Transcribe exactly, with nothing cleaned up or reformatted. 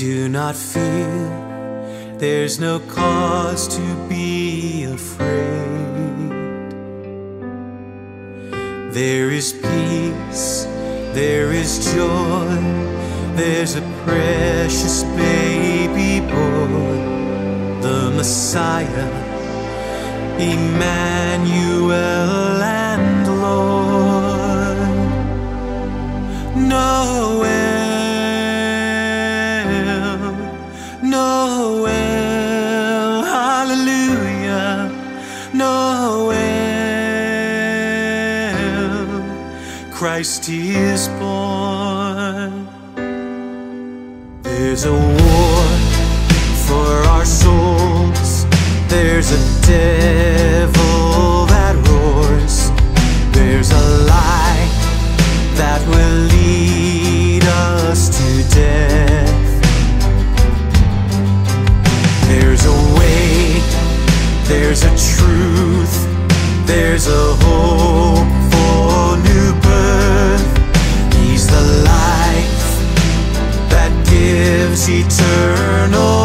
Do not fear, there's no cause to be afraid. There is peace, there is joy, there's a precious baby boy, the Messiah, Immanuel and Lord. Noel, Noel, hallelujah, Noel, Christ is born. There's a war for our souls, there's a devil that roars, there's a lie that will lead us to death. There's a way, there's a truth, there's a hope for new birth. He's the life that gives eternal